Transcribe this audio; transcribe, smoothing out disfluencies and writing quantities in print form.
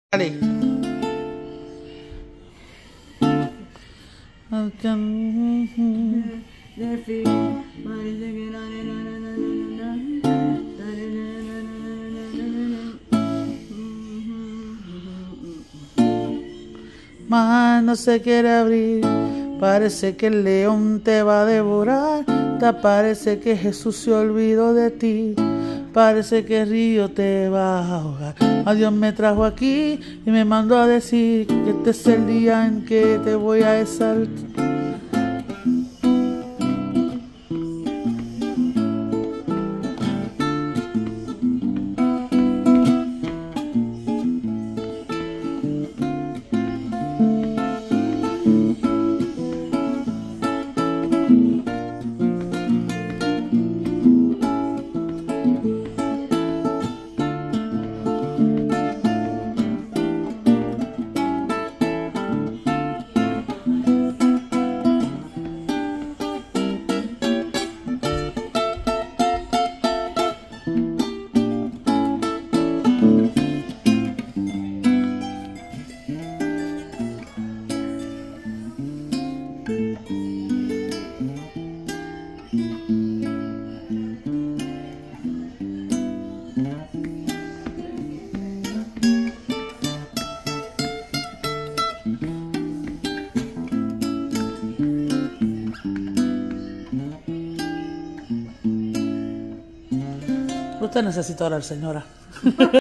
Dale. Más no se quiere abrir, parece que el león te va a devorar, te parece que Jesús se olvidó de ti, parece que el río te va a ahogar. A Dios me trajo aquí y me mandó a decir que este es el día en que te voy a exaltar. Usted necesita orar, señora.